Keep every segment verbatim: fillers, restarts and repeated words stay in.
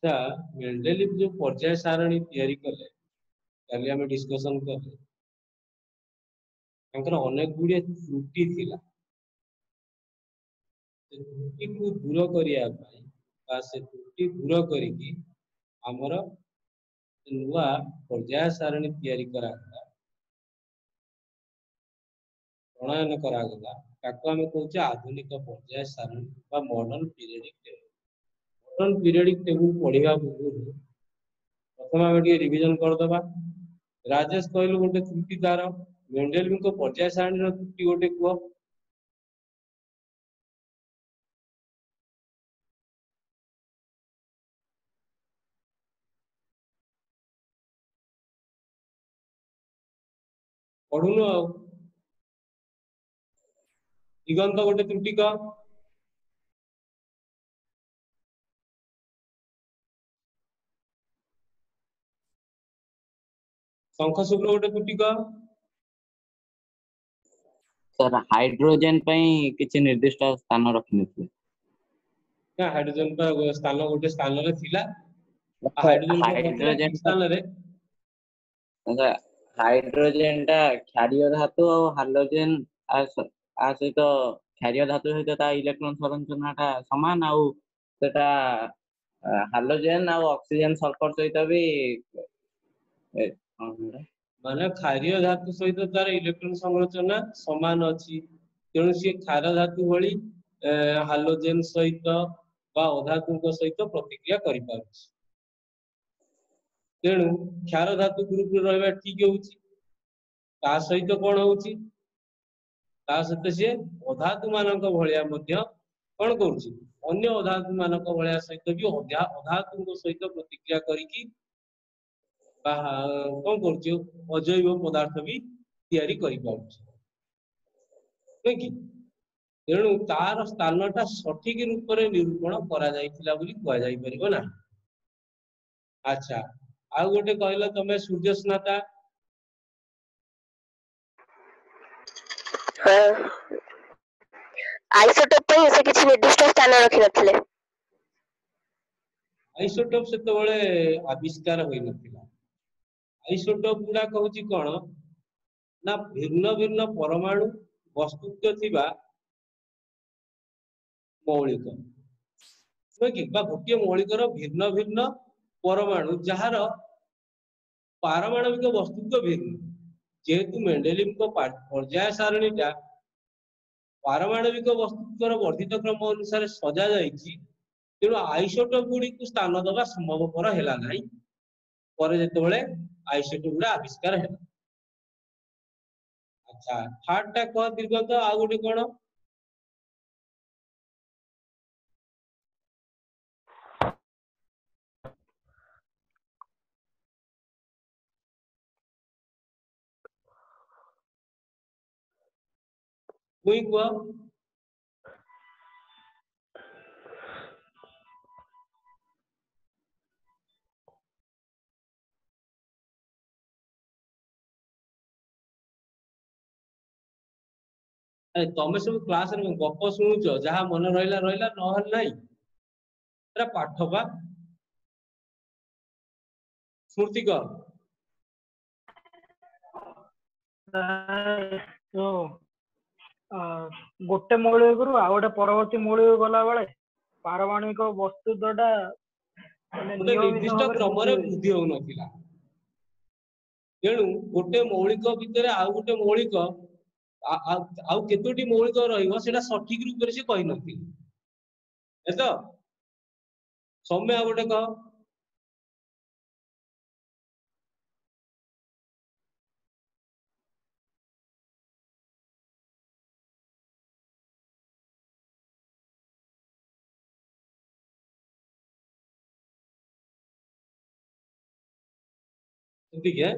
ता मेंडेलिव जो पर्याय सारणी तैयारी कले काली आम डिस्कसन कले अनेक गुड़े त्रुटि थिला त्रुटि को दूर करने से त्रुटि दूर करिकी आमर नुआ पर्याय सारणी तैयारी करागला प्रणयन करागला ताको आमे कहूचे आधुनिक पर्याय सारणी बा modern periodic table modern periodic table पढ़िया पूर्व प्रथम आम रिविजन करदबा राजेश कहलु गोटे त्रुटि तार मेंडेलिव को पर्याय सारणी त्रुटि गोटे कह पढ़ुनु आ दिगंत गोटे त्रुटि कह शंख शुक्ल गोटे त्रुटि कह सर हाइड्रोजन पई किछि निर्दिष्ट स्थान रखिनथि ना हाइड्रोजन का स्थान गोटे स्थान रे थिला हाइड्रोजन को नथिला हाइड्रोजन स्थान रे हाइड्रोजन टा क्षारीय धातु और हाइड्रोजन आ सहित क्षारीय धातु सहित ता इलेक्ट्रॉन संरचनाटा समान आ सेटा हाइड्रोजन और ऑक्सीजन सल्फर सहित भी माने क्षारीय धातु सहित तार इलेक्ट्रॉन संरचना समान अछि तेणु सी क्षार धातु भली हाइड्रोजन सहित बा अधातु सहित प्रतिक्रिया करि पारुछि तेणु क्षार धातु ग्रुप रे रहबा ठीक होउछि ता सहित कोन होउछि ता सहित से अधातु मानक भलिया मध्य कोन करूछि अन्य अधातु मानक भलिया सहित भी अधातु सहित प्रतिक्रिया करिकी कौन कर अजैव पदार्थ भी तैयारी तेणु तार स्थानटा सठिक रूप से निरूपण करा ना अच्छा आ गोटे कहल तुम सूर्य स्नाता आइसोटोप पे से किछि निर्दिष्ट स्थान रखि नथिले आइसोटोप से तो बड़े आविष्कार होई नथिला आइसोटोप गुड़ा कहूँ कौन ना भिन्न भिन्न परमाणु वस्तुत्व थिबा मौलिक कि गोटे मौलिकर भिन्न भिन्न परमाणु जार पारमाणविक वस्तुत्व भिन्न जेहेतु मेंडेलिव को पर्याय सारणीटा पारमाणविक वस्तुत्वर वर्धित क्रम अनुसार सजा जाइछि तेणु आइसोटोप गुड़ी को स्थान दबा संभवपर हैला नहीं पर जेतेबेले आइसोटोप गुड़ा आविष्कार है अच्छा थर्ड टा कह दिगंत आ गोटे कोन कोई को तमें सब क्लास रे गप शुणुच जहाँ मन रहा रहा नहल नहीं पाठ बा स्मृति कर तो गोटे मौलिक रु आ गोटे परवर्ती मौलिक गला बेले पारमाणविक वस्तुत्वटा गोटे निर्दिष्ट क्रम वृद्धि हो नथिला तेणु गोटे मौलिक भितर आउ गोटे मौलिक आउ केतोटी मौलिक रहिबो सेटा सठिक रूप से कहि नथिले एतो सौम्य आ गोटे कह ठीक है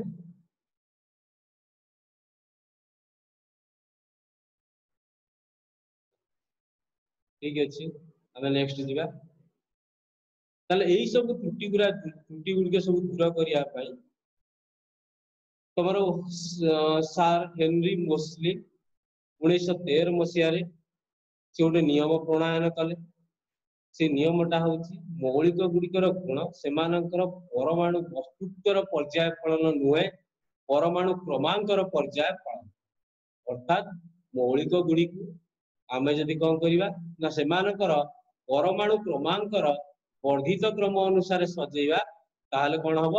ठीक अच्छे आम नेक्स्ट जीवा ताले यही सब त्रुटि गुरा त्रुटि गुड़िक सब दूर करने तुम सार हेनरी मोस्ली उन्नीस तेरह मसीह से गोटे नियम प्रणयन कले से नियमटा होची मौलिक गुड़िकर गुण सेमानकर परमाणु वस्तुत्वर पर्याय फलन नुहे परमाणु क्रमांकर पर्याय फलन अर्थात मौलिक गुड़ी आम जदि कौन करवा ना सेमानकर परमाणु क्रमांकर वर्धित क्रम अनुसार सजेवा ताहले कौन हम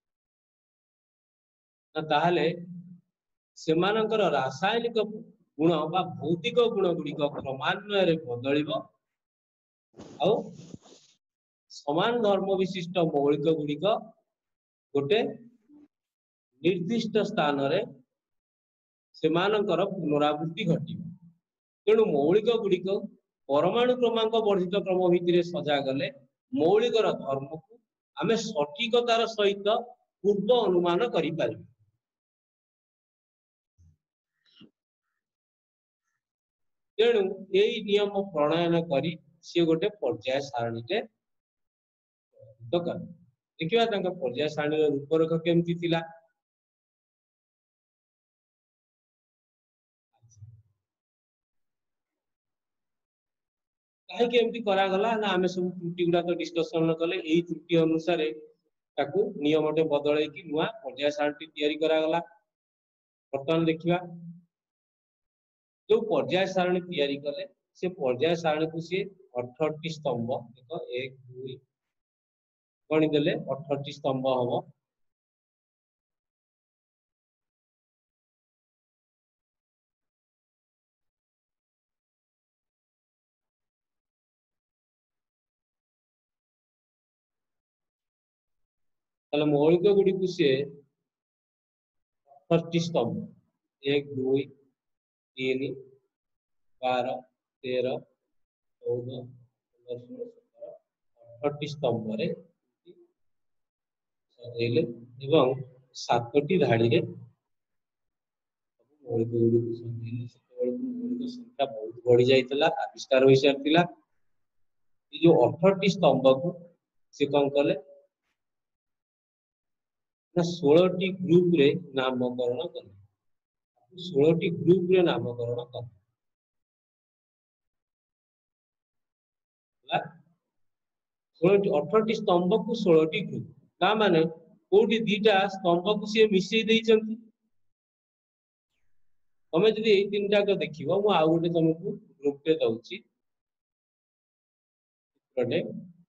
ना ताहले सेमानकर रासायनिक गुण बा भौतिक गुण गुड़िक क्रमान्वय बदलिब आउ समान धर्म विशिष्ट मौलिक गुड़िक गोटे निर्दिष्ट स्थान रे सेमानकर पुनरावृत्ति घटिब तेणु मौलिक गुड़िक परमाणु क्रमांक वर्धित क्रम भितर सजा गले मौलिकर धर्म को आमे सठिकतार सहित पूर्व अनुमान करि पारिबा तेणु यही नियम प्रणयन करी सी गोटे पर्याय सारणी टे देखिए पर्याय सारणी रूपरेख केमती थिला कहीं एमती करागला ना आमे सब त्रुटि गुड़ा तो डिस्कशन कले यही त्रुटि अनुसार ताकू नियमटे बदल कि नुआ पर्याय सारणी तैयारी करागला बर्तमान देखिबा जो पर्याय सारणी तैयारी कले से पर्याय सारणी को सी अठारह टी स्तंभ देखो एक दुई गणी देले अठारह टी स्तंभ हबो ताले मौलिक गुड़ी को सी अठारह टी स्तंभ एक दुई तीन बारह तेरह चौदह पंद्रह सोलह सत्रह अठारह टी स्तंभ रे सजेले एवं सातटी धाड़ी रे मौलिक गुड़ी को सजेले सेतेबेले मौलिक संख्या बहुत बढ़ी जाइतला आविष्कार होई सारतिला ये जो अठारह टी स्तंभ को से कौन कले ना सोलह टी ग्रुप रे नामकरण कले सोलह टी ग्रुप रे नामकरण कले अठारह टी स्तंभ को सोलह टी ग्रुप का माने कोटी दीटा स्तंभ को सी मिसई देइचंती तमे जदि एई तीन टा को देखिबो मु आ गोटे तुमको ग्रुप पे दउची चित्रटे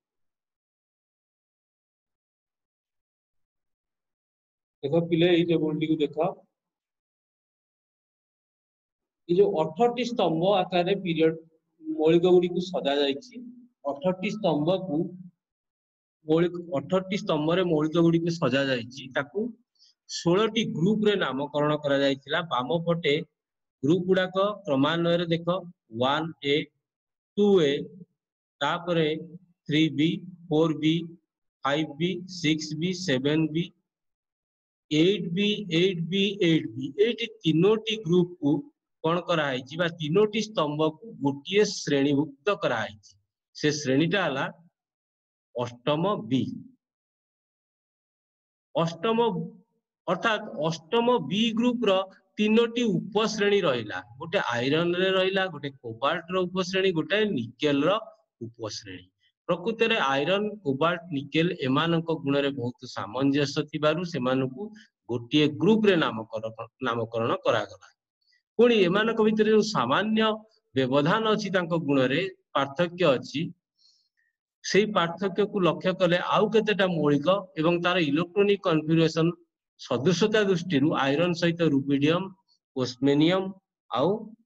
देखो पिले एई टेबल टी को देखो ये जो अठारह टी स्तंभ आकार रे पीरियड मौलिक गुड़ी को सजा जाइछि अठारह टी स्तंभ को मौलिक अठारह टी स्तंभ रे मौलिक गुड़ी को सजा जाइछि ताकू सोलह टी ग्रुप रे नामकरण करा जाइथिला बाम पटे ग्रुप गुडा को क्रमान्वय रे देखो वन ए टू ए तापरे three B four B five B six B seven B eight B eight B eight B eight तीनोटी ग्रुप को कौन कराई बा तीनोटी स्तंभ को गोटे श्रेणीभुक्त कराई से श्रेणीटा हला अष्टम बी अष्टम अर्थात अष्टम बी ग्रुप रो तीनोटी उपश्रेणी रहिला गोटे आयरन रे रहिला गोटे कोबाल्ट रो उपश्रेणी गोटे निकेल रो उपश्रेणी प्रकृत रे आयरन कोबाल्ट निकेल एमानक गुण रे बहुत सामंजस्य थिबारु सेमानकु गोटे ग्रुप रे नामकरण नामकरण करा गला पुणी एमानक भितर जो सामान्य व्यवधान अछि तांको गुण रे पार्थक्य अछि सेही पार्थक्य को लक्ष्य कले आउ केतेटा मौलिक एवं तार इलेक्ट्रॉनिक कॉन्फ़िगरेशन सदृशता दृष्टि आयरन सहित रुबिडियम ओस्मेनियम आउ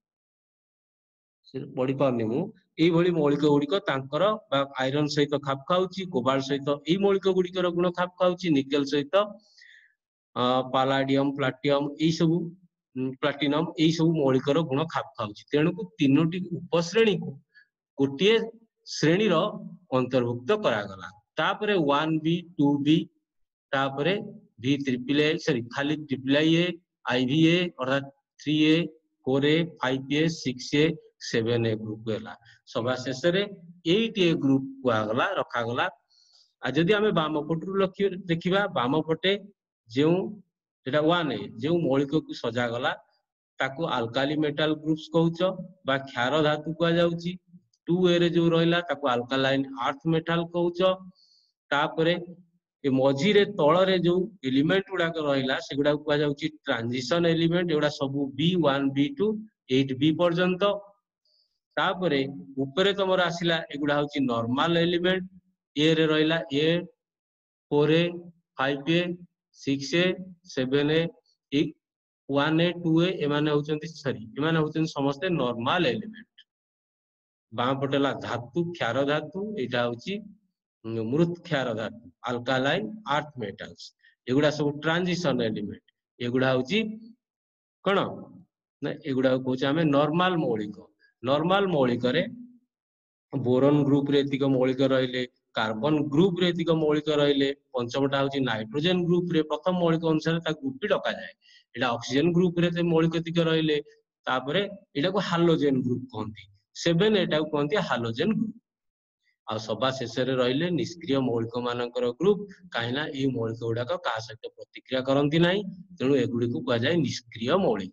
बड़ी पारनी मु एई भली मौलिक गुड़िक तांकर बा आयरन सहित खाप खाउची कोबाल्ट सहित एई मौलिक गुड़िकर गुण खाप खाउची निकेल सहित पालाडियम प्लाटियम एई सब प्लाटिनम एई सब मौलिकर गुण खाप खाउची तेणु को तीनोटी उपश्रेणी को गोटे श्रेणी रो अंतर्भुक्त करा गला तापरे वन बी टू बी तापरे भी ट्रिपल ए सॉरी खाली triple I A IV A अर्थात three A four A five A six A seven A group है सभा शेष एट ए ग्रुप कुआगला रखा गला आ जदि आमे बाम पटरु लक्ष्य देखिबा बाम पटे जो एटा वन ए जो मौलिक को सजा गला ताकू अल्काली मेटल ग्रुप्स कहउछ बा क्षार धातु कुआ जाउची टू ए रे जो रहिला ताको अल्कालाइन अर्थ मेटल कहउछ तापरे ए मझी रे तळ रे जो एलिमेंट गुडा रहिला सेगुडा को जाउची ट्रांजिशन एलिमेंट एगुडा सब B one B two eight B पर्यंत तापरे ऊपर तमर आसिला एगुडा होची नॉर्मल एलिमेंट ए रे रहिला A four A five A six A seven A one A two A एमाने होचंती सॉरी एमाने होचंती समस्त नॉर्मल एलिमेंट बाम पटेला धातु क्षार धातु एटा होची मृत क्षार धातु अल्कालाइन अर्थ मेटल्स एगुडा सब ट्रांजिशन एलिमेंट एगुडा होची कोन ना एगुडा कहूछ हमें नॉर्मल मौलिक नॉर्मल मौलिक रे बोरन ग्रुप रे एतिक मौलिक रहिले कार्बन ग्रुप रे एतिक मौलिक रहिले पंचमटा होची नाइट्रोजन ग्रुप रे प्रथम मौलिक अनुसार ता ग्रुप भी डका जाए एटा ऑक्सीजन ग्रुप रे ते मौलिक एतिक रहिले तापरे एटा को हालोजेन ग्रुप कहंती सेवन एटा को कहंती हालोजेन ग्रुप आ सभा शेष रे रहिले निष्क्रिय मौलिक मानकर ग्रुप काहिना ए मौलिक गुडा का सहित प्रतिक्रिया करंती नाही तेणु एगुडी को कहा जाए निष्क्रिय मौलिक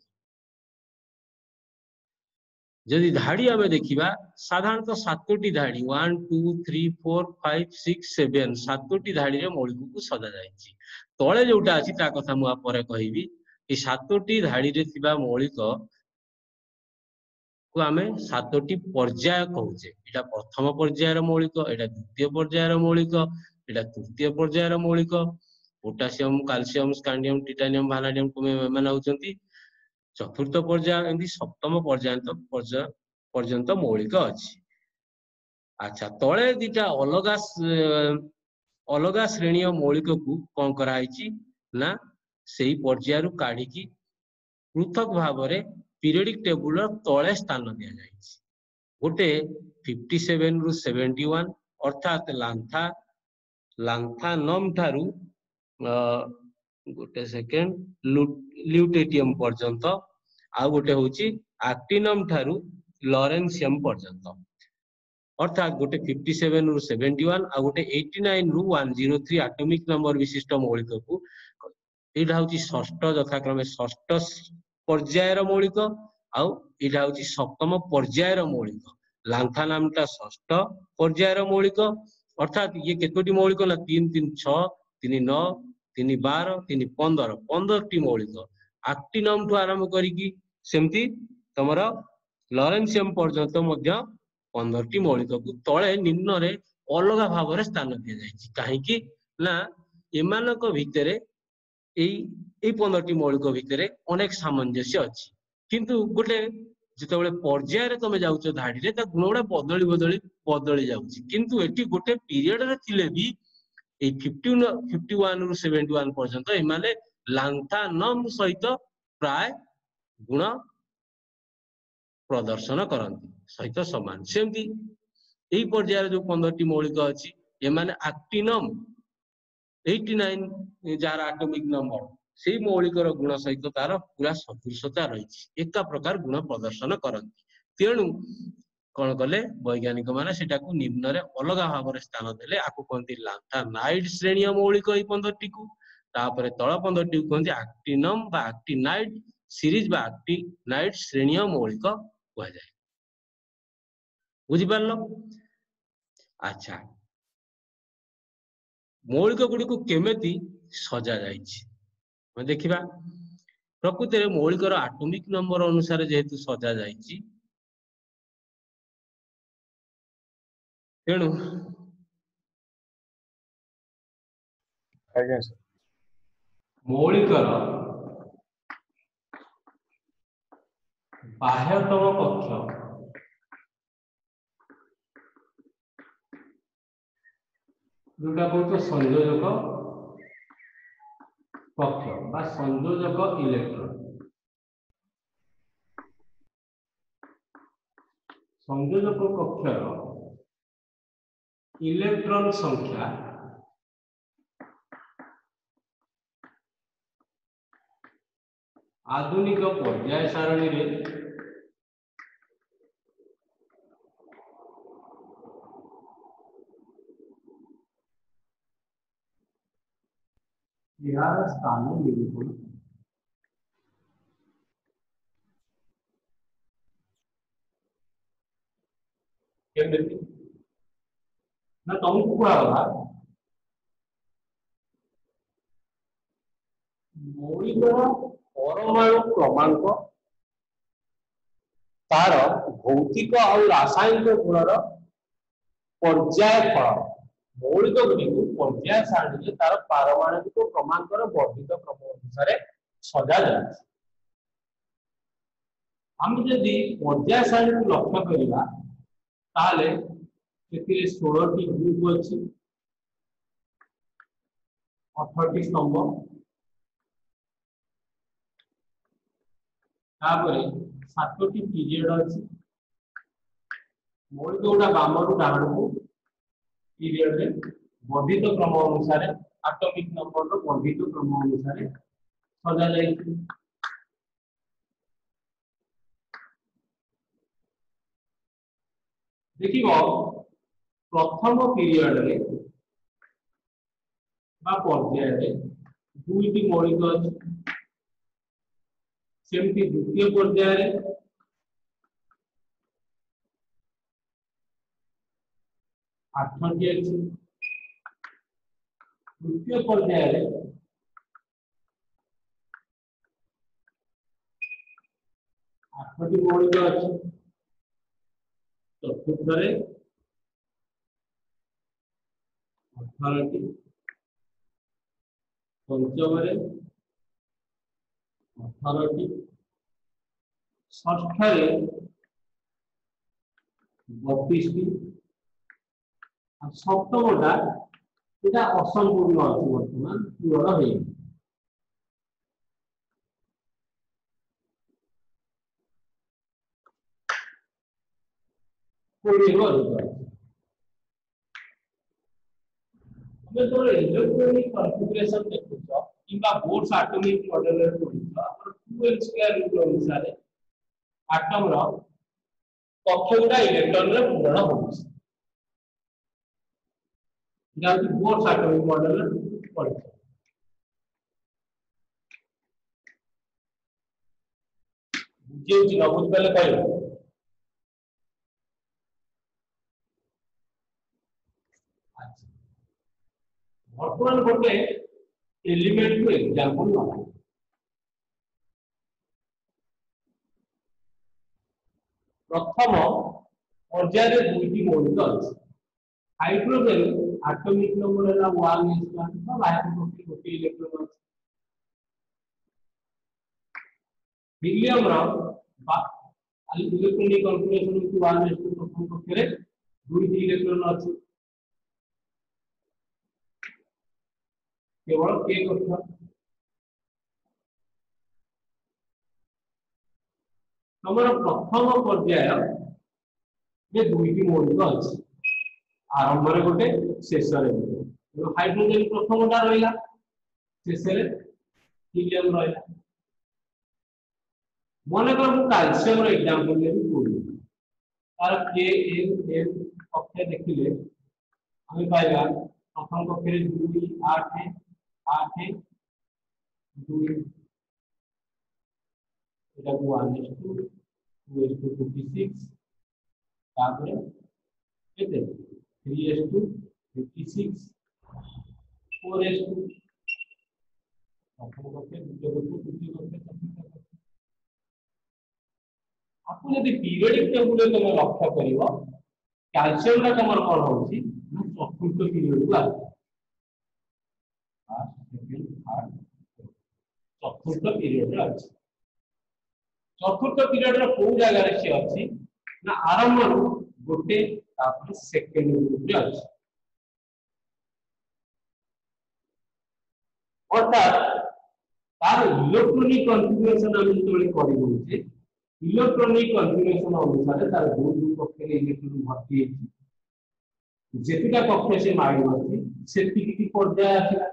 जदि धाड़ी आमे देखिबा साधारणतः सातोटी धाड़ी one two three four five six seven सातोटी धाड़ी रे मौलिक को सजा जायछि तळे जोटा अछि ता कथा मु आपरे कहिबी ए सातोटी धाड़ी रे थिबा मौलिक को आमे सातोटी पर्याय कहूचे एटा प्रथम पर्यायर मौलिक एटा द्वितीय पर्यायर मौलिक एटा तृतीय पर्यायर मौलिक potassium calcium scandium titanium vanadium माने होचंती चतुर्थ पर्याय एमती सप्तम पर्यंत पर्यंत मौलिक अछि अच्छा तळे दिटा अलगा अलगा श्रेणी मौलिक को कोन कराइछि ना सेही पर्यायरु काढी की पृथक भाव रे पीरियडिक टेबुल तळे स्थान दिया जाइछि गोटे फिफ्टी सेवन रु सेवेंटी वन अर्थात लांथा लांथानम ठारू गोटे सेकेंड ल्यूटेटियम पर्यंत आ गोटे होची एक्टिनम ठारू लॉरेंशियम पर्यंत अर्थात गोटे फिफ्टी सेवन रु सेवेंटी वन आ गोटे एटी नाइन रु one zero three atomic number विशिष्ट मौलिक को एटा होची षष्ठ यथाक्रमे षष्ठ पर्यायर मौलिक आउ एटा होची सप्तम पर्यायर मौलिक लांथा नामटा षष्ठ पर्यायर मौलिक अर्थात ये केतोटी मौलिक ना तीन तीन छह तीन नौ तीन बारह तीन पंद्रह पंद्रह टी मौलिक एक्टिनम ठू आरंभ करिकी सेमती तमरा लॉरेंशियम पर्यंत मध्य पंद्रह टी मौलिक को तळे निम्न रे अलगा भाव रे स्थान दिया जायछि काहेकि ना एमानक भितरे एई एई पंद्रह टी मौलिक भितरे अनेक सामंजस्य अछि किंतु गोटे जेतेबेले पर्याय रे तमे जाउछ धाडी रे ता गुणोडा बदली बदली बदली जाउछि किंतु एटी गोटे पीरियड रे थिले भी ए फिफ्टी फिफ्टी वन रु सेवेंटी वन पर्यंत एमाने लांथानम सहित प्राय गुण प्रदर्शन करंती सहित समान सेमती एई पर्याय जो पंद्रह टी मौलिक अछि एमाने एक्टिनम एटी नाइन जार एटॉमिक नंबर सेई मौलिक रो गुण सहित तार पूरा सदृशता रहिछि एका प्रकार गुण प्रदर्शन करंती तेणु कौन कले वैज्ञानिक माने सेटा को निम्न रे अलगा भाव रे स्थान देले आकु कहंती लांथानाइड श्रेणी मौलिक ई पंद्रह टी को तापरे तळ पंद्रह टी को कहंती एक्टिनम बा एक्टिनाइड सीरीज बा एक्टिनाइड श्रेणी मौलिक कह जाय बुझि पारलो अच्छा मौलिक गुडी को केमेती सजा जायछि मैं देखिबा प्रकृति रे मौलिक रो एटॉमिक नंबर अनुसार जेहेतु सजा जायछि तेणु आज्ञा सर मौलिक बाह्यतम कक्ष जोटा कहते संयोजक कक्ष बा संयोजक इलेक्ट्रॉन संयोजक कक्षर इलेक्ट्रॉन संख्या आधुनिक पर्याय सारणी रे यार स्थान निरूपण ना तुमको कुआ मौलिक परमाणु क्रमांक तार भौतिक और रासायनिक गुणर पर्याय फल मौलिक गुड़ी पर्याय सारणी तार पारमाणविक क्रमांक वर्धित क्रम अनुसार सजा जाए आम जदि पर्याय सारणी को लक्ष्य करवा ताले से षोलह टी ग्रुप अच्छी अठारह टी स्तंभ सात टी पीरियड अच्छी मौलिक गुड़ा बाम रु डाण को पीरियड रे वर्धित क्रम अनुसार एटॉमिक नंबर वर्धित क्रम अनुसार सजा जाए देखिब प्रथम पीरियड रे बा पर्याय रे दुईटी मौलिक अच्छी सेमती द्वितीय पर्याय रे आठटी अच्छी तृतीय पर्याय रे आठटी मौलिक अच्छी चतुर्थ रे अठारह पंचम रे अठारह षष्ठ रे बत्तीस सप्तमटा यहाँ असंपूर्ण अच्छी बर्तमान पूर्ण हो इलेक्ट्रॉनिक कॉन्फ़िगरेशन देखुछ किबा बोर्ड्स एटॉमिक मॉडल रे पढिछ हमर टू एल स्क्वायर रूल अनुसार एटम रो कक्ष गुडा इलेक्ट्रॉन रे पूर्ण होछ जाति बोर्ड्स एटॉमिक मॉडल रे पढिछ बुझे कि न बुझ पले कहलो वर्तमान गोटे एलिमेंट को एग्जांपल ना प्रथम पर्याय रे दुईटी मौलिक अछि हाइड्रोजन एटॉमिक नंबर है वन एस वन तो हाइड्रोजन गोटे इलेक्ट्रॉन अछि हीलियम रो इलेक्ट्रॉनिक कॉन्फ़िगरेशन की वन एस टू प्रथम कक्ष रे दुईटी इलेक्ट्रॉन अछि केवल के कक्ष तमर प्रथम पर्याय में दुईटी मौलिक अछि आरंभ रे गोटे शेष रे गोटे हाइड्रोजन प्रथमटा रहिला शेष रे हीलियम रहिला मन कर मु कैल्शियम रो एग्जांपल ले भी बोलू तार के एन एन कक्ष देखिले हमें पाइबा प्रथम कक्ष रे दो आठ आठ दो এটা one S two two S two fifty six तापर केते three S two fifty six four S two प्रथम कक्ष द्वितीय कक्ष तृतीय कक्ष चतुर्थ कक्ष आपको यदि पीरियडिक टेबल रे तुम लक्ष्य करिवो कैल्शियम रा तमर कोन होउची ना चतुर्थ पीरियड को आसी फर्स्ट सेकंड थर्ड चतुर्थ पीरियड रे अछि चतुर्थ पीरियड रे को जगह रे से अछि ना आरंभ रो गोटे तापर सेकंड ग्रुप रे अछि अर्थात तार इलेक्ट्रॉनिक कॉन्फ़िगरेशन हम तोले करि होउचे इलेक्ट्रॉनिक कॉन्फ़िगरेशन अनुसार तार दो दो कक्ष रे इलेक्ट्रॉन भर्ती अछि जेतिका कक्ष से माइल अछि सेति किति पर्याय आथिला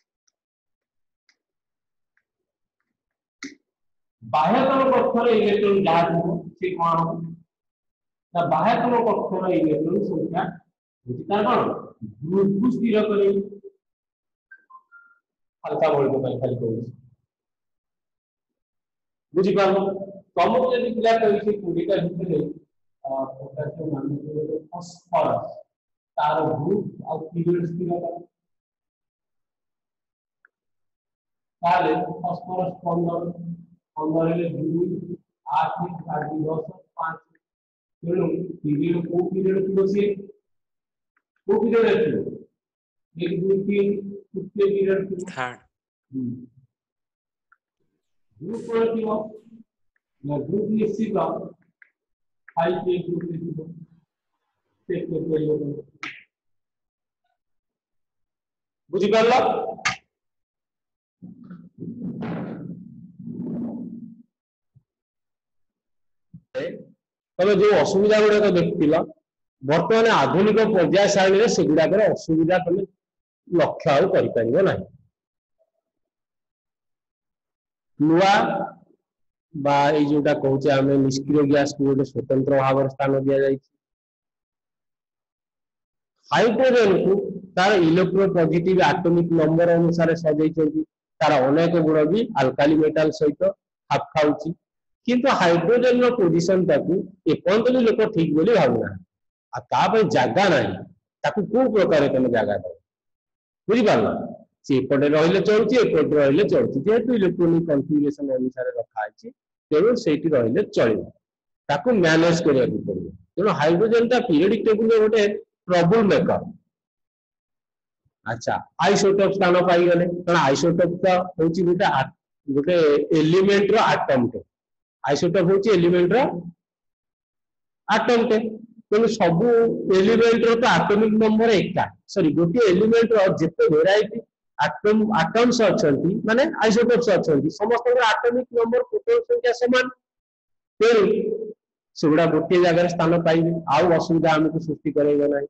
बाह्यतम कक्ष रे इलेक्ट्रॉन जहा हो से कोन हो ना बाह्यतम कक्ष रे इलेक्ट्रॉन संख्या बुझी तार कोन ग्रुप को स्थिर करी हल्का बोल को खाली कहू बुझी पालो तुमको यदि पिला कहि से कोडिका भितरे पोटेशियम मान को फास्फोरस तार ग्रुप और पीरियड स्थिर करा ताले फॉस्फोरस पंद्रह पंद्रह ले दो आठ सात दस पाँच तेणु पीरियड को पीरियड थी से को पीरियड है एक दो तीन कितने पीरियड थी थर्ड ग्रुप पर थी ना ग्रुप निश्चित फाइव के ग्रुप निश्चित चेक करते बुझी पारला तबे जो असुविधा गुड़ाक देखिल बर्तमान आधुनिक पर्याय सारणी से गुड़ाक असुविधा तुम लक्ष्य आउ कर ना नुआ बा ए जोटा कहूचे आम निष्क्रिय गैस को गोटे स्वतंत्र भाव स्थान दि जाए हाइड्रोजन को तार इलेक्ट्रो पॉजिटिव एटॉमिक नंबर अनुसार सजाई तार अनेक गुण भी अल्काली मेटल सहित खाप खाऊची किंतु हाइड्रोजन रो पोजीशन ताकू एपंत भी लोक ठीक बोली भावना आ ता पे जागा नाही ताकू को प्रकार तने जागा दो बुझी पारला से एपटे रहिले चलुची एपटे रहिले चलुची जेतु इलेक्ट्रॉनिक कॉन्फ़िगरेशन अनुसार रखा अछि तेणु सेठी रहिले चलिबो ताकू मैनेज करिया को पड़िबो तेणु हाइड्रोजन ता पीरियडिक टेबल रे गोटे ट्रबल मेकर अच्छा आइसोटोप स्थान पाई गले कारण आइसोटोप ता होची गोटे गोटे एलिमेंट रो एटम टे आइसोटोप होची एलिमेंट रो एटम टे तेणु सब एलिमेंट रो तो एटॉमिक नंबर एका सॉरी गोटे एलिमेंट रो जेते वेराइटी एटम एटम्स अछंती माने आइसोटोप्स अछंती समस्त एटॉमिक नंबर प्रोटॉन संख्या समान तेणु सेगुड़ा गोटे जगह स्थान पाइबे आउ असुविधा हमको सृष्टि करेगा नहीं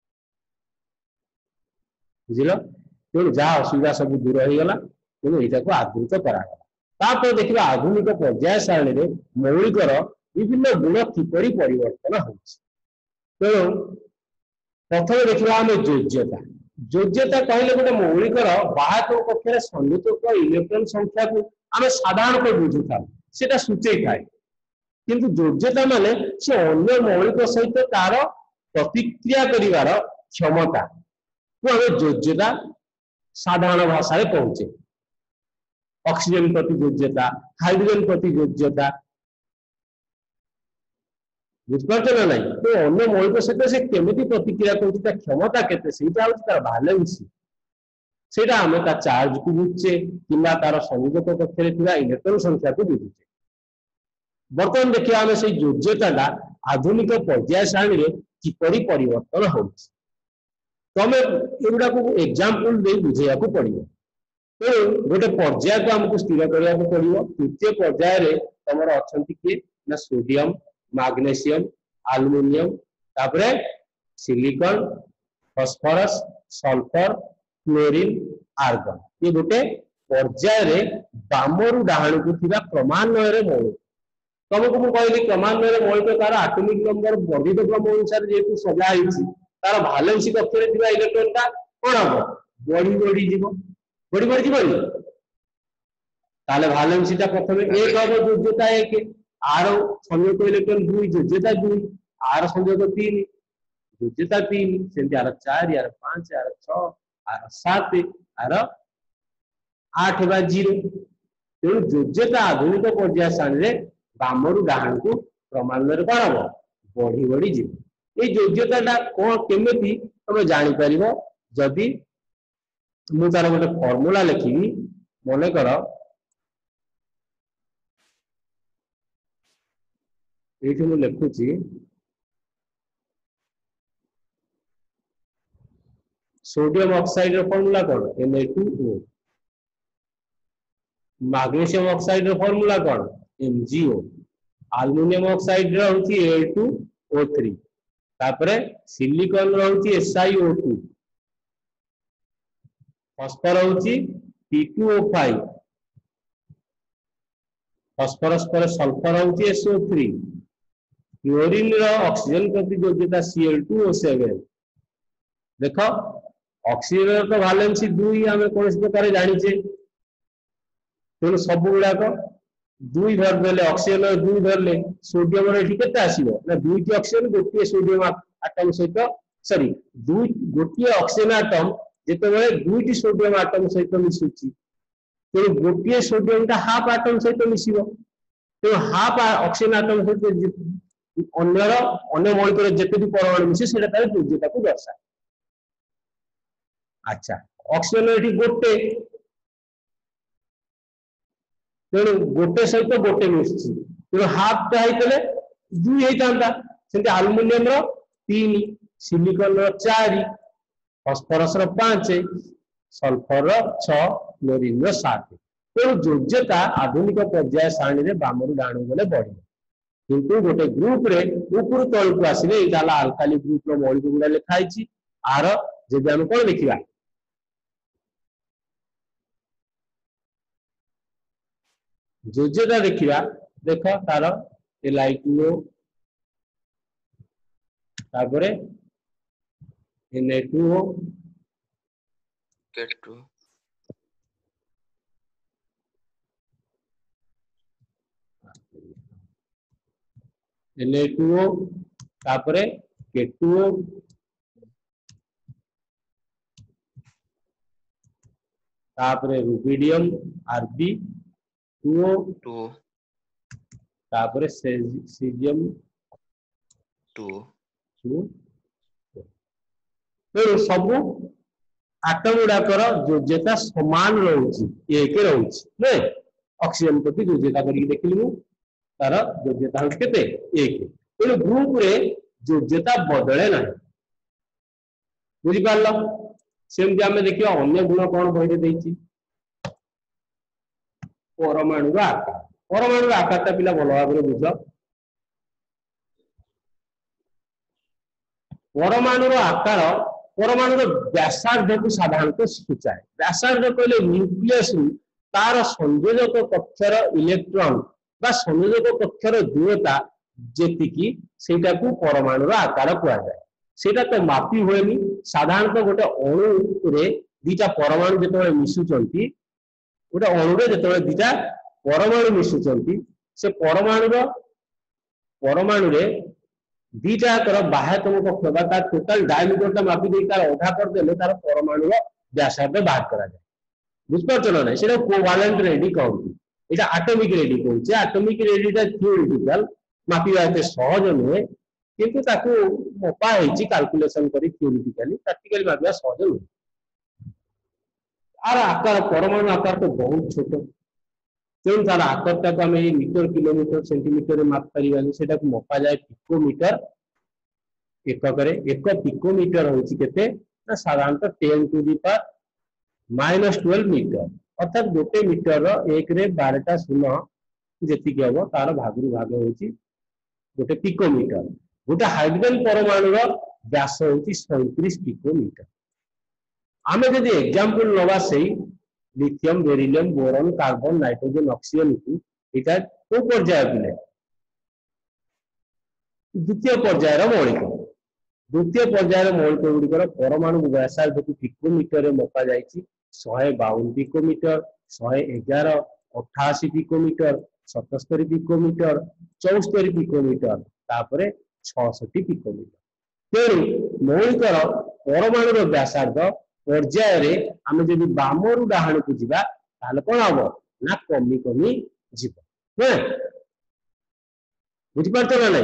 बुझिल तेणु जहाँ असुविधा सब दूर हो गला तेणु यहाँ को आदृत करागला तापर देखिबा आधुनिक पर्याय सारणी रे मौलिकर विभिन्न गुण किपरि परिवर्तन होछि तेणु प्रथम देखिबा हम योज्यता योज्यता कहले गोटे मौलिकर बाहक कक्षर सन्निहित इलेक्ट्रॉन संख्या को आम साधारण बुझु था सेटा सूचई थाए किंतु योज्यता माने से अन्य मौलिक सहित तार प्रतिक्रिया करिवार क्षमता को आम योज्यता साधारण भाषा कहूचे ऑक्सीजन प्रति योज्यता हाइड्रोजन प्रति योज्यता बुझपार्छ ना नहीं तो अन्य मौलिक सहित से केमिति प्रतिक्रिया करूची क्षमता केते सेटा होची तार बैलेंस सेटा हम ता चार्ज को बुझे किंबा तार संयोजक कक्षरे थिबा इलेक्ट्रॉन संख्या को बुझे बर्तमान देखिए आम से योज्यता आधुनिक पर्याय सारणी रे किपरि परिवर्तन होछि तमे एगुडा को एग्जांपल दे बुझेया को पड़िबो तो गोटे पर्याय को हमको स्थिर करिया को पड़िबो तृतीय पर्याय रे तमर अछंती कि ना सोडियम मैग्नीशियम एल्युमिनियम तापरे silicon phosphorus sulphur chlorine argon ये गोटे पर्याय रे बामरु डाहाण को थिबा क्रमान्वय रे मौलिक तुमको मु कहली क्रमान्वय रे मौलिक तार एटॉमिक नंबर वर्धित क्रम अनुसार जेतु सजा आइछि तार वैलेंस कक्षरे थिबा इलेक्ट्रॉन ता कोन हो बड़ी बड़ी जीवो बड़ी बड़ी जीवो ताले वैलेंस ता प्रथमे एक हो योज्यता एक आर संयोग इलेक्ट्रॉन दुई योज्यता दुई आर संयोग तीन योज्यता तीन सेंति आर चार आर पाँच आर छह आर सात आर आठ बा जीरो तेणु योज्यता आधुनिक पर्याय सारणी रे बामरु डाहाण को क्रमान्वय कौन हम बढ़ी बढ़ी जीव ये योग्यता कौन केमी तुम जापर जदि मु तार गोटे फर्मूला लिखी मन कर ये मु लिखुची सोडियम ऑक्साइड फर्मूला कौन N A two O magnesium oxide formula कौन M G O aluminium oxide रहउची ए टू ओ थ्री तापरे सिलिकॉन रहउची S I O two phosphorus रहउची P two O five phosphorus पर सल्फर रहउची S O three chlorine रो oxygen प्रति योग्यता C L two O seven देखो ऑक्सीजन तो वैलेंसी दुई आमे कोन प्रकार जानिचे तेणु सब गुड़ाक दुई धरदे ऑक्सीजन दुई धरले सोडियम एटी केते आसीबो ना दुईटी ऑक्सीजन गोटे सोडियम एटम सहित सॉरी दुई गोटे ऑक्सीजन आटम जिते दुईटी सोडियम आटम सहित मिशुची तो गोटे सोडियम टा हाफ आटम सहित मिसिबो तो हाफ ऑक्सीजन आटम सहित अन्यर अन्य मौलिक जिते परमाणु मिसे सेटा तार योग्यता को दर्शाए। अच्छा ऑक्सीजन एठी गोटे तेणु गोटे सहित गोटे मिशुची तेणु हाफ टा होइतले दुई होइतांता सेंते एल्युमिनियम रो तीन सिलिकॉन रो चार फॉस्फोरस रो पाँच सल्फर रो छह क्लोरीन रो सात तेणु योग्यता आधुनिक पर्याय सारणी रे बामरु डाणु गले बढ़ी किंतु गोटे ग्रुप रे ऊपर तल को आसिले एटा अल्काली ग्रुप रो मौलिक गुण लिखाई छी आर जदि हम कोन लिखिबा योग्यता देखिबा देख तार एलाइटो तापरे N two K two N two तापरे के टू तापरे रुबिडियम आरबी टू टू तापरे सीजियम टू टू तो सब आटम गुड़ाकर योग्यता समान रोचे एक रोचे नहीं ऑक्सीजन प्रति योग्यता करके देखिलु तार योग्यता होछि केते एक तेणु ग्रुप रे योग्यता बदले ना बुझी पारल सेमती आमे देखियो अन्य गुण कोन बहिरे देछि परमाणु आकार परमाणु आकारटा पिला भलो भाबरे बुझ परमाणु आकार परमाणु व्यासार्ध को साधारणतः सूचाए व्यासार्ध कहले न्यूक्लियस तार संयोजक कक्षर इलेक्ट्रॉन बा संयोजक कक्षर दूरता जेतिकी सेटा को परमाणु आकार कुआ जाए सेटा तो मापी होएनी साधारणतः गोटे अणु रे दीटा परमाणु जेतबे मिसुचंती गोटे अणु रे जेतबे दीटा परमाणु मिसुचंती से परमाणु रो परमाणु रे दीटा कर बाह्यतम कक्ष बा तार टोटल डायमीटर ता मापी दे तार आधा कर देले तार परमाणु रो व्यासार्ध बाहर करा जाए बुझ पाछ ना नै सेटा कोवैलेंट रेडी कहउती एटा एटॉमिक रेडी कहउचे एटॉमिक रेडी ता थ्योरेटिकल मापी आते सहज नहे किंतु ताकू मपा हेची कैलकुलेशन करी थ्योरेटिकली प्रैक्टिकली मापिया सहज नहे आर आकार परमाणु आकार तो बहुत छोट तेणु तार आकारटा को आम मीटर किलोमीटर सेंटीमीटर माप पारिबानी सेटा को मपा जाए पिकोमीटर एकक एक पिकोमीटर होची केते ना साधारणतः ten to the power minus twelve metre अर्थात गोटे मीटर एक रे बारटा शून्य जेति के हबो तार भागरु भाग होची गोटे पिकोमीटर गोटे हाइड्रोजन परमाणु रो व्यास होची सैंतीस पिकोमीटर आमे जदि एग्जांपल लवा सेही lithium beryllium boron carbon nitrogen oxygen को एटा को पर्याय पिले द्वितीय पर्यायर मौलिक द्वितीय पर्यायर मौलिक गुड़िकर परमाणु व्यासार्ध को पिकोमीटर रे मपा जायछि एक सौ बावन पिकोमीटर एक सौ ग्यारह अठासी पिकोमीटर सतहत्तर पिकोमीटर चौहत्तर पिकोमीटर तापरे छियासठ पिकोमीटर तेणु मौलिकर परमाणु व्यासार्ध पर्याय रे आमे जदि बामरु डाहाण को जिबा ताले कोन हबो ना कमी कमी जिवो हे बुझि पारतो ना नै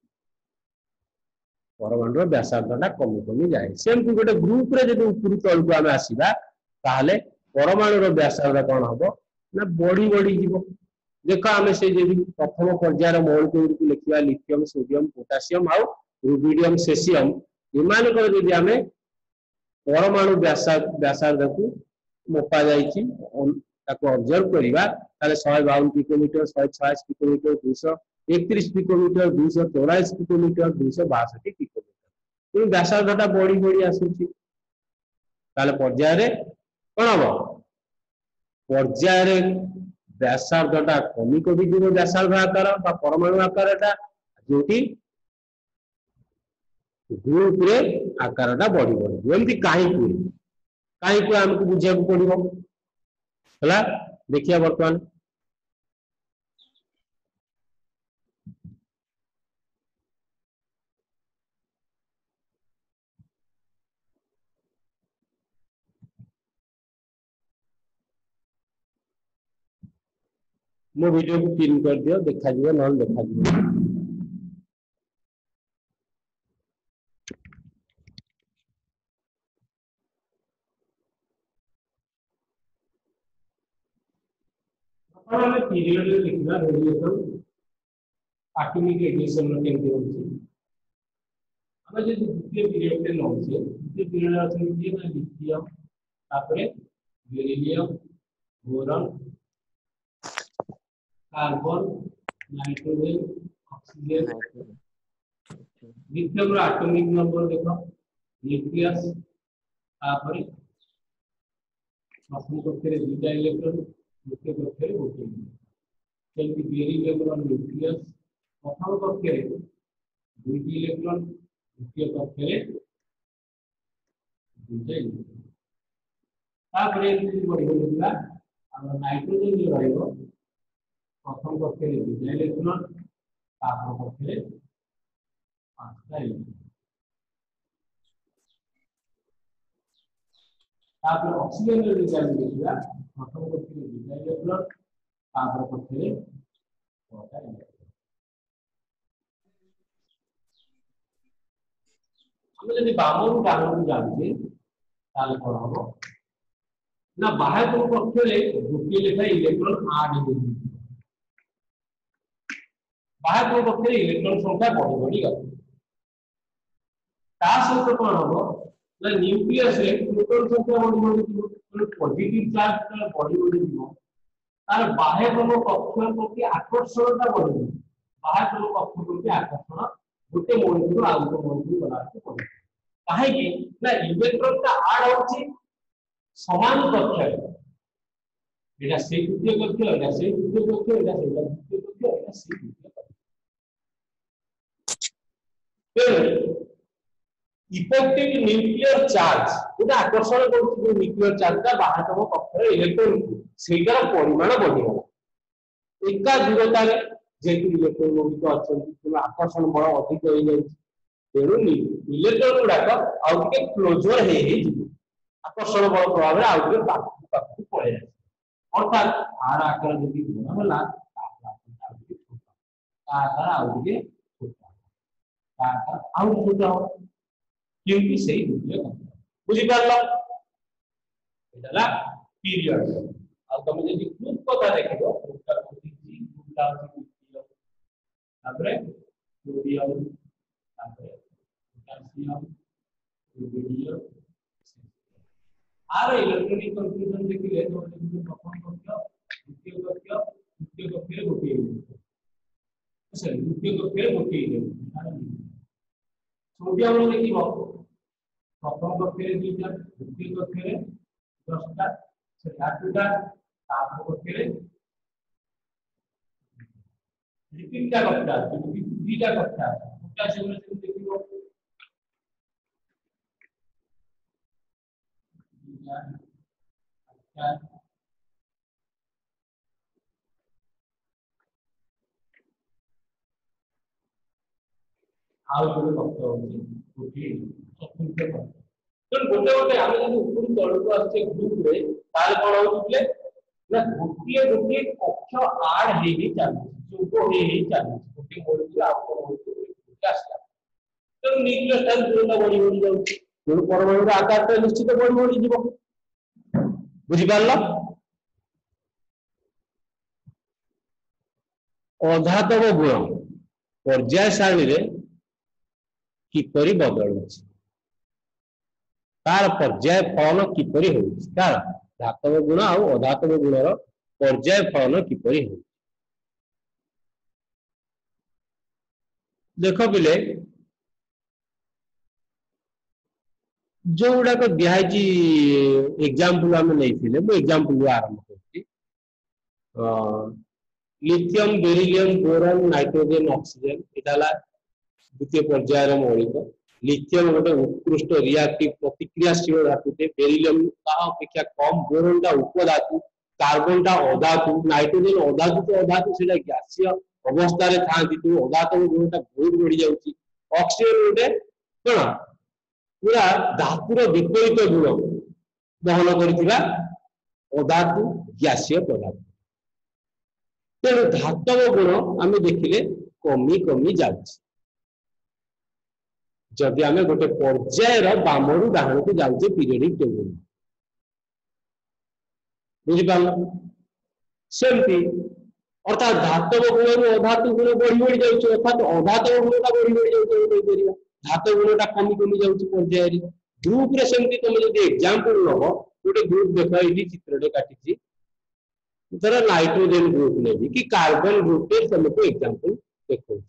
परमाणु व्यासार्धटा कमी कमी जाए सेमती गोटे ग्रुप रे जदि ऊपर तल को आमे आसीबा ताले परमाणु व्यासार्ध कोन हबो ना बड़ी बड़ी जिवो देखो आमे से जदि प्रथम पर्यायर मौलिक को लिखिबा लिथियम सोडियम पोटेशियम आउ रुबिडियम सेसियम इमान को जदि आमे परमाणु व्यासार्ध को मपा जाइछि ताको ऑब्जर्व करिबा ताले एक सौ बावन पिकोमीटर एक सौ छियासठ पिकोमीटर दो सौ इकतीस पिकोमीटर दो सौ चौरासी पिकोमीटर दो सौ बासठ पिकोमीटर तो व्यासार्धटा बड़ी बड़ी आसुछि ताले पर्याय रे कोन हबो पर्याय रे व्यासार्धटा कमी कमी जीव व्यासार्ध आकार बा परमाणु आकारटा जोटी ग्रुप रे आकारटा बढ़ी बढ़ी एमती कहीं कहीं को आमको बुझा पड़ो है देखिए बर्तमान मो वीडियो को पिन कर दियो देखा जिवो न देखा जिवो और हमें पीरियड लिखना रेडिएशन एटॉमिक रेडिएशन में केमती होची हमें जो द्वितीय पीरियड पे नौचे द्वितीय पीरियड अछन कि ना लिथियम तापरे beryllium boron carbon nitrogen oxygen lithium रो एटॉमिक नंबर देखो न्यूक्लियस तापरे प्रथम कक्षे दुटा इलेक्ट्रॉन द्वितीय कक्षे गोटे सेमती बेरिलियम रो न्यूक्लियस प्रथम कक्षे दुटी इलेक्ट्रॉन द्वितीय कक्षे दुटा इलेक्ट्रॉन तापरे एमती बढ़ी गला और नाइट्रोजन जो रहइबो प्रथम कक्षे दुटा इलेक्ट्रॉन तापर कक्षे पांचटा इलेक्ट्रॉन तापर ऑक्सीजन रे रिजल्ट देखिया प्रथम कक्षे दुटा इलेक्ट्रॉन तापर कक्षे छटा इलेक्ट्रॉन हम यदि बामन डान जानते ताले कोन हो ना बाहर को कक्षे दुटी लेखा इलेक्ट्रॉन आठ होगी बाहर को कक्षे इलेक्ट्रॉन संख्या बढ़ी बढ़ी गई ता सहित कोन हो ना न्यूक्लियस रे प्रोटॉन संख्या बढ़ी बढ़ी जीवो पॉजिटिव चार्ज का बढ़ी बढ़ी जीवो तार बाह्य को कक्ष प्रति आकर्षणता बढ़ी बाह्य को कक्ष प्रति आकर्षण गोटे मॉलिक्यूल आ गोटे मॉलिक्यूल बना के पड़े काहे कि ना इलेक्ट्रॉन का आड होची समान कक्ष एटा से द्वितीय कक्ष एटा से द्वितीय कक्ष एटा से द्वितीय कक्ष एटा से द्वितीय कक्ष तो इफेक्टिव न्यूक्लियर चार्ज गोटे आकर्षण करूची न्यूक्लियर चार्ज का बाह्यतम कक्षर इलेक्ट्रॉन सेटार परिमाण बढ़ी गला एका दूरता रे जेतु इलेक्ट्रॉन गुड़िक अच्छी आकर्षण बल अधिक हो जाए तेणु इलेक्ट्रॉन गुड़ाक आउ टिके क्लोजर हे हे जिवो आकर्षण बल प्रभाव रे आउ टिके पाखु पाखु पळे जाय अर्थात आर आकार जदि गुण होला तापर आकार आउ टिके छोटा आकार आउ टिके छोटा आकार आउ छोटा क्योंकि सही द्वितीय कक्ष बुझी पारला एटाला पीरियड आ तुम जदि ग्रुप कथा देखिबो ग्रुप का होती जी ग्रुप का होती तापरे सोडियम तापरे पोटेशियम रुबिडियम आर इलेक्ट्रॉनिक कंफ्यूजन देखिले तो प्रथम कक्ष द्वितीय कक्ष तृतीय कक्ष गोटे सॉरी द्वितीय कक्ष गोटे सोडियम रो देखिबो प्रथम कक्षे दुईटा द्वितीय कक्षे दसटा से आठटा तापर कक्षे तीनटा कक्षा दुईटा कक्षा पोटेशियम रे देखिबो दुईटा कक्षा आउ गोटे कक्षा होची गोटे चतुर्थ कक्षा तो गोटे गोटे आमे जदि ऊपर तळको आछे ग्रुप रे ताल कोन होउतले ना गोटे गोटे कक्षा आड हे हे चालू जोको हे हे चालू गोटे मोलक्यूल आपको मोलक्यूल आसला तो न्यूक्लियस टाइम पूर्ण बड़ी बड़ी जाउ तो परमाणु रा आकार तो निश्चित बड़ी बड़ी जीवो बुझि पारला अधातव गुण पर्याय सारणी रे किपरि बदलुछि तार पर्याय फलन किपरि होउछि तार धातव गुण आ अधातव गुणर पर्याय फलन किपरि होउछि देखो बिले जो गुडा को दिहाई एग्जांपल आम नहीं मु एग्जांपल आरंभ करछि lithium beryllium boron nitrogen oxygen एटाला द्वितीय पर्यायर मौलिक लिथियम गोटे उत्कृष्ट रिएक्टिव प्रतिक्रियाशील धातुटे बेरिलियम ता अपेक्षा कम बोरॉन टा उपधातु कार्बन टा अधातु नाइट्रोजन अधातु तो अधातु सेटा गैसीय अवस्था रे थांती तो अधातु गुणटा बहुत बढ़ी जाउची ऑक्सीजन गोटे कोन पूरा धातुर विपरीत गुण बहन करथिबा अधातु गैसीय पदार्थ तेणु धातव गुण आम देखिले कमी कमी जाउछि जदि आम गोटे पर्यायर बामरू डाहाण को जाऊे पीरियडिक टेबुल बुझिपार सेमती अर्थात धातव गुण अधातु गुण बढ़ी बढ़ी जाऊँ अर्थात अधातव गुणटा बढ़ी बढ़ी जाऊँ धातव गुणटा कमी कमी जाऊँ पर्यायर ग्रुप रे सेमती तुम जब एग्जांपल नब गोटे ग्रुप देख ये चित्रटे काटी धर नाइट्रोजन ग्रुप ने कि कार्बन ग्रुप रे तुमको एग्जांपल देखो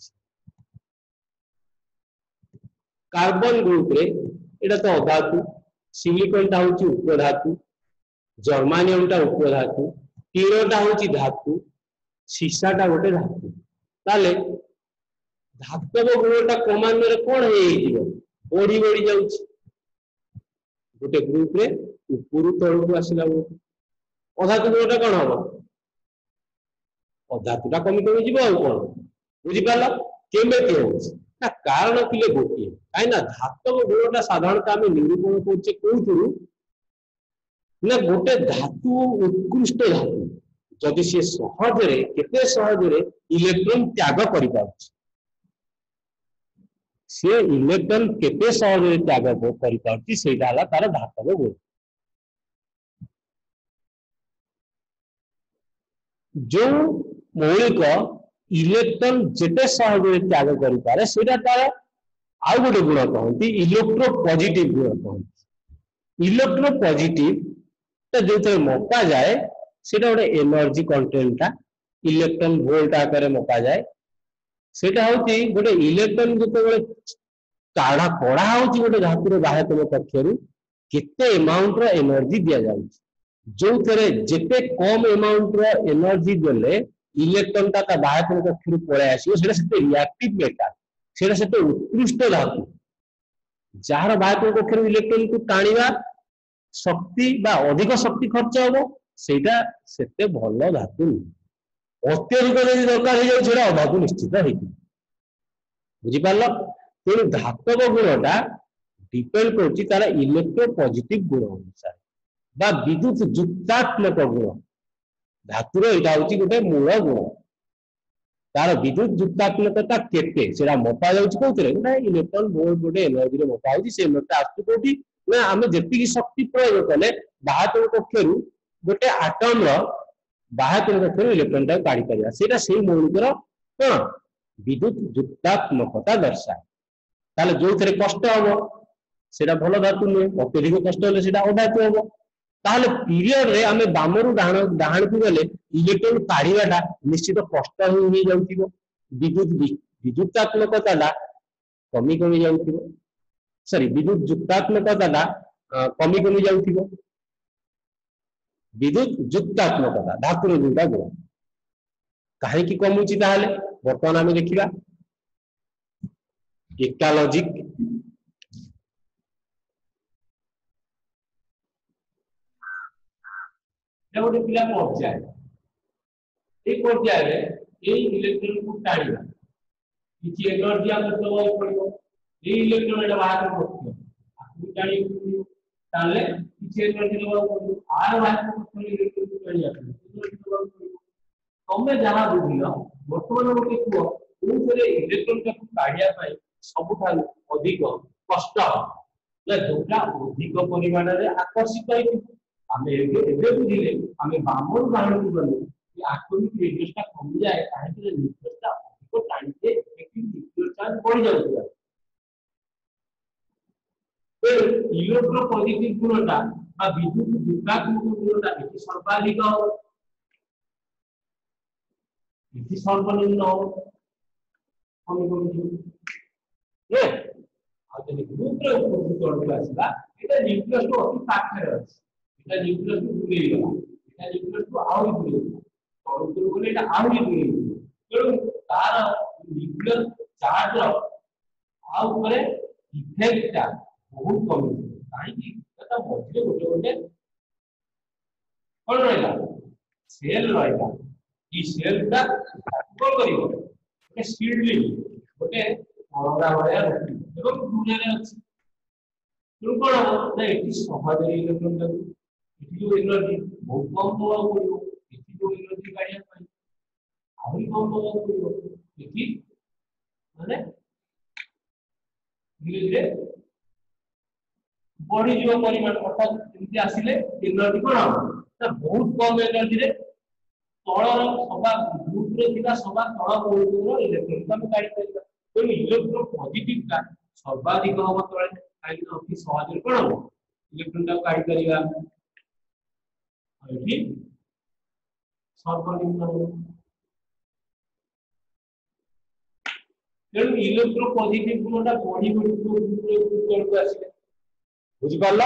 कार्बन ग्रुप रे एटा तो अधातु सिलिकॉन टा होची उपधातु जर्मानियम टा उपधातु टीन टा होची धातु सीसा टा गोटे धातु ताले धातव गुणटा क्रमान्वये कोन हे जिवो बढ़ी बढ़ी जाउची गोटे ग्रुप रे ऊपर तल को आसिला अधातु गुणटा कोन हो अधातुटा कमी कमी जीव आ कोन बुझी पाला केमेति होची ना कारण थिले गोटे काई ना धातव गुणटा साधारणतः आम निरूपण करछे कोउथुरु ना गोटे धातु उत्कृष्ट धातु जदि से सहजरे केते सहजरे इलेक्ट्रॉन त्याग करि पाउछ से इलेक्ट्रॉन केते सहजरे त्याग करि पाउछ सेटा हला तार धातव गुण जो मौलिक इलेक्ट्रॉन जेते सहजरे त्याग करि पारे सेटा तार आउ गोटे गुण कहती इलेक्ट्रो पॉजिटिव गुण कहती इलेक्ट्रो पॉजिटिव तो जो थे मपा जाए सेटा गोटे एनर्जी कंटेंट इलेक्ट्रॉन वोल्ट आकार मपा जाए सेटा होती गोटे इलेक्ट्रॉन जो काढ़ा कड़ा होची गोटे धातुर बाह्यतम पक्षरु केते अमाउंट रो एनर्जी दिया जाउची जो थरे जेते कम अमाउंट रो एनर्जी देले इलेक्ट्रॉन ता बाह्यतम पक्षरु पळे आसीओ सेटा सेते रिएक्टिव मेटल सेटा सेते उत्कृष्ट धातु जार बाह्यतम पक्षरु इलेक्ट्रॉन को टाणीबा शक्ति बा अधिक शक्ति खर्च होबो सेटा सेते भलो धातु अत्यधिक यदि दरकार हो जाए सेटा अधातु निश्चित है बुझी पारल तेणु धातव गुणटा डिपेंड करछि तार इलेक्ट्रो पॉजिटिव गुण अनुसार बा विद्युत युक्तात्मक गुण धातुर एटा होछि गोटे मूल गुण तार विद्युत युक्तात्मकता केते सेटा मपा जाउछि कोथरे गोटे इलेक्ट्रॉन वोल्ट गोटे एनर्जी रे मपा होछि से एनर्जी आस्तु कोठी ना आमे जेतिकी शक्ति प्रयोग कले बाह्यतम कक्षरु गोटे आटम रो बाह्यतम कक्षरु इलेक्ट्रॉन टा काढी परिया सेटा सेही मौलिकर कोन विद्युत युक्तात्मकता दर्शाए ताले जो थरे कष्ट हबो सेटा भलो धातु नै अत्यधिक कष्ट होले सेटा अधातु हबो ताले पीरियड रे आमे बामरू डाहण डाहण को गले इलेक्ट्रॉन काढीवाटा निश्चित कष्ट ही हो जाउतिबो विद्युत विद्युतात्मकता ला कमी कमी जाउतिबो सॉरी विद्युत युक्तात्मकता कमी कमी जाउतिबो विद्युत युक्तात्मकता धातुर जोटा गुण काहे की कमुची ताले वर्तमान आमे देखिबा एकालॉजिक ये गोटे पिला पर्याय एक पर्याय रे ए इलेक्ट्रॉन को टाणीबा किछि एनर्जी आम प्रभाव पड़िबो ए इलेक्ट्रॉन एटा बाहर पड़िबो आकु टाणी पड़िबो ताले किछि एनर्जी लगा पड़िबो आर बाहर को इलेक्ट्रॉन को टाणी आकु तमे जहां बुझिलो वर्तमान गोटे कुओ कोथरे इलेक्ट्रॉन का काढिया पाई सबठारु अधिक कष्ट ले जोटा अधिक परिमाण रे आकर्षित होई आमे एबे एबे बुझिले आमे बामन बाहर को गले कि आटॉमिक रेडियस ता कम जाए काहे कि न्यूक्लियस ता अधिक टाइम से इफेक्टिव न्यूक्लियर चार्ज बढ़ जाउछ तो इलेक्ट्रो पॉजिटिव गुणटा बा विद्युत युक्तात्मक गुणटा एति सर्वाधिक इति सर्वनिम्न कमी कमी ये आ जने ग्रुप रे उपस्थित आसला एटा न्यूक्लियस तो अति पाखरे अछि एटा न्यूक्लियस को दूरे गला एटा न्यूक्लियस को आउरी दूरे तळुतुर कोले एटा आउरी दूरे तेणु तार न्यूक्लियर चार्ज रो आ ऊपर इफेक्ट ता बहुत कम काहे कि एटा मध्य गोटे गोटे कोन रहला सेल रहला ई सेल ता कोन करिवो ए स्पीडली गोटे परदा भया एवं दूरे रे अछि तेणु कोन ना एटी सहज इलेक्ट्रॉन ता एटी जो एनर्जी बहुत कम होआ पड़िबो एटी जो एनर्जी काढिया पाई ଆହୁରି କମ ଦବାକୁ ପଡିବ ଏଠି ମାନେ ଧୀରେ ଧୀରେ ବଢିଯିବ ପରିମାଣ ଅର୍ଥାତ୍ ଏମିତି ଆସିଲେ ଏନର୍ଜି କଣ ହବ ନା ବହୁତ କମ ଏନର୍ଜିରେ ତଳର ସବା ଗ୍ରୁପରେ ଥିବା ସବା ତଳ ମୌଳିକର ଇଲେକ୍ଟ୍ରନକୁ ଆମେ କାଢି ପାରିବା ତେଣୁ ଇଲେକ୍ଟ୍ରୋ ପଜିଟିଭ ଟା ସର୍ବାଧିକ ହବ ତଳେ କାହିଁକି ନା ଅତି ସହଜରେ କଣ ହବ ଇଲେକ୍ଟ୍ରନ ଟାକୁ କାଢି ପାରିବା ଏଠି ସର୍ବନିମ୍ନ ହବ ତେଣୁ ଇଲେକ୍ଟ୍ରୋ ପଜିଟିଭ ଗୁଣଟା ବଢି ବଢି ତଳକୁ ଆସିଲେ ବୁଝିପାରିଲ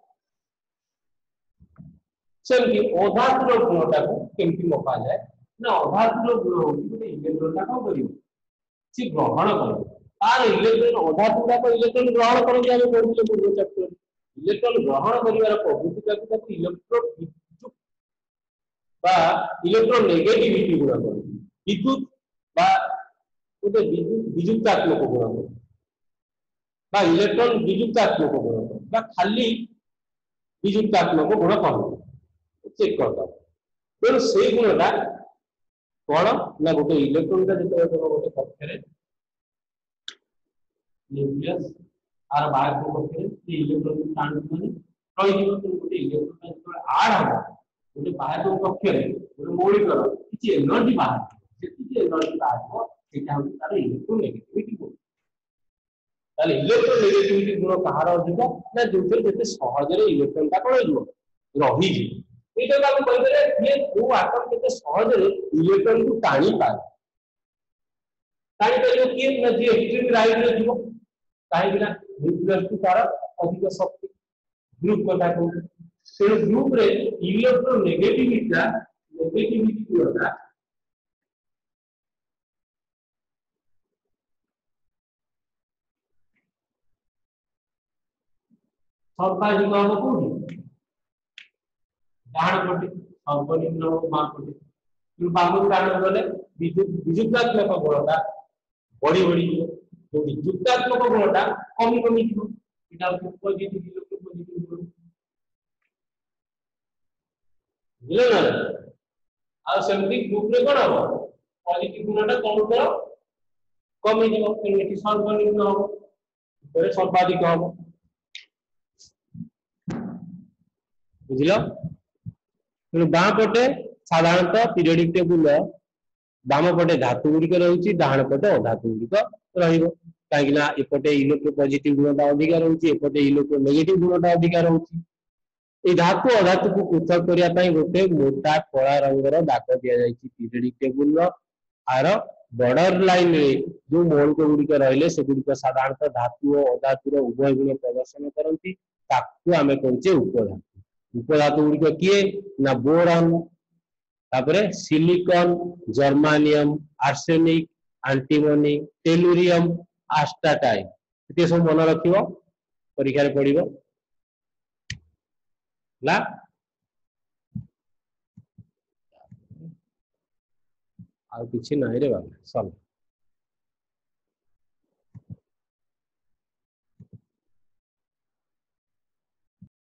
ସେମିତି ଅଧାତୁର ଗୁଣଟାକୁ କେମିତି ମପାଯାଏ ନା ଅଧାତୁର ଗୁଣ ହଉଛି ଗୋଟେ ଇଲେକ୍ଟ୍ରନଟା କଣ କରିବ ସେ ଗ୍ରହଣ କରିବ ତାର ଇଲେକ୍ଟ୍ରନ ଅଧାତୁରାକ ଇଲେକ୍ଟ୍ରନ ଗ୍ରହଣ କରନ୍ତି ଆମେ ପଢୁଥିଲେ ପୂର୍ବ ଚାପ୍ଟରରେ ଇଲେକ୍ଟ୍ରନ ଗ୍ରହଣ କରିବାର ପ୍ରବୃତ୍ତିଟାକୁ ତାକୁ ଇଲେକ୍ଟ୍ରୋ ବିଦ୍ୟୁତ୍ বা ইলেকট্রন নেগেটিভিটি গুণ করে বিদ্যুৎ বা ওদের বিদ্যুৎ বিযুক্তাত্মক গুণ করে বা ইলেকট্রন বিযুক্তাত্মক গুণ করে বা খালি বিযুক্তাত্মক গুণ করে চেক করতে হবে তেমন সেই গুণটা কোন না গোটে ইলেকট্রনটা যেতে গোটে কক্ষরে নিউক্লিয়াস আর বাহ্য কক্ষরে সেই ইলেকট্রন টানবে মানে রহিଯିବ গোটে ইলেকট্রনটা যেতে আড হবে ଗୋଟେ ବାହ୍ୟ କକ୍ଷରେ ଗୋଟେ ମୌଳିକର କିଛି ଏନର୍ଜି ବାହାରେ ସେତିକି ଏନର୍ଜି ବାହାରିବ ସେଇଟା ହେଉଛି ତାର ଇଲେକ୍ଟ୍ରୋ ନେଗେଟିଭିଟି ଗୁଣ ତାହେଲେ ଇଲେକ୍ଟ୍ରୋ ନେଗେଟିଭିଟି ଗୁଣ କାହାର ଅଧିକ ନା ଯୋଉଥିରେ ଯେତେ ସହଜରେ ଇଲେକ୍ଟ୍ରନଟା କଣ ହେଇଯିବ ରହିଯିବ ଏଇଟାକୁ ଆମେ କହିପାରିବା କିଏ କୋଉ ଆଟମ କେତେ ସହଜରେ ଇଲେକ୍ଟ୍ରନକୁ ଟାଣି ପାରେ ଟାଣି ପାରିବ କିଏ ନା ଯିଏ ଏକ୍ସଟ୍ରିମ ରାଇଟରେ ଯିବ କାହିଁକି ନା ନ୍ୟୁକ୍ଲିୟସକୁ ତାର ଅଧିକ ଶକ୍ତି ଗ୍ରୁପ କଥା କହୁଛି ତେଣୁ ଗ୍ରୁପ ରେ ଇଲେକ୍ଟ୍ରୋ ନେଗେଟିଭିଟି ନେଗେଟିଭିଟି ଗୁଣଟା ସର୍ବାଧିକ ହବ କୋଉଠି ଡାହାଣ ପଟେ ସର୍ବନିମ୍ନ ହବ ବାମ ପଟେ ତେଣୁ ବାମକୁ ଡାହାଣ ଗଲେ ବିଯୁକ୍ତାତ୍ମକ ଗୁଣଟା ବଢି ବଢି ଯିବ ଯୋଉଠି ଯୁକ୍ତାତ୍ମକ ଗୁଣଟା କମି କମି ଯିବ ଏଇଟା ହଉଛି ପଜିଟିଭ ଇଲେକ୍ଟ୍ରୋ ପଜିଟିଭ ଗୁଣ ବୁଝିଲ ନା ଆଉ ସେମିତି ଗ୍ରୁପରେ କଣ ହବ ପଜିଟିଭ ଗୁଣଟା କମୁତର କମିଯିବ ତେଣୁ ଏଠି ସର୍ବନିମ୍ନ ହବ ଉପରେ ସର୍ବାଧିକ ହବ ବୁଝିଲ ତେଣୁ ବାମ ପଟେ ସାଧାରଣତଃ ପିରିୟଡିକ ଟେବୁଲ ବାମ ପଟେ ଧାତୁ ଗୁଡିକ ରହୁଛି ଡାହାଣ ପଟେ ଅଧାତୁ ଗୁଡିକ ରହିବ କାହିଁକି ନା ଏପଟେ ଇଲେକ୍ଟ୍ରୋ ପଜିଟିଭ ଗୁଣଟା ଅଧିକା ରହୁଛି ଏପଟେ ଇଲେକ୍ଟ୍ରୋ ନେଗେଟିଭ ଗୁଣଟା ଅଧିକା ରହୁଛି এই ধাতু অধাতুକୁ ପୃଥକ କରିବା ପାଇଁ ଗୋଟେ ମୋଟା କଳା ରଙ୍ଗର ଦାଗ ଦିଆଯାଇଛି ପିରିୟଡିକ ଟେବୁଲର ଆର ବର୍ଡର ଲାଇନରେ ଯୋଉ ମୌଳିକ ଗୁଡିକ ରହିଲେ ସେଗୁଡିକ ସାଧାରଣତଃ ଧାତୁ ଓ ଅଧାତୁର ଉଭୟ ଗୁଣ ପ୍ରଦର୍ଶନ କରନ୍ତି ତାକୁ ଆମେ କହୁଛେ ଉପଧାତୁ ଉପଧାତୁ ଗୁଡିକ କିଏ ନା ବୋରନ ତାପରେ silicon germanium arsenic antimony tellurium astatine ଏତେ ସବୁ ମନେ ରଖିବ ପରୀକ୍ଷାରେ ପଡିବ ला ଆଉ କିଛି ନାହିଁ ରେ ବାବା ସଲ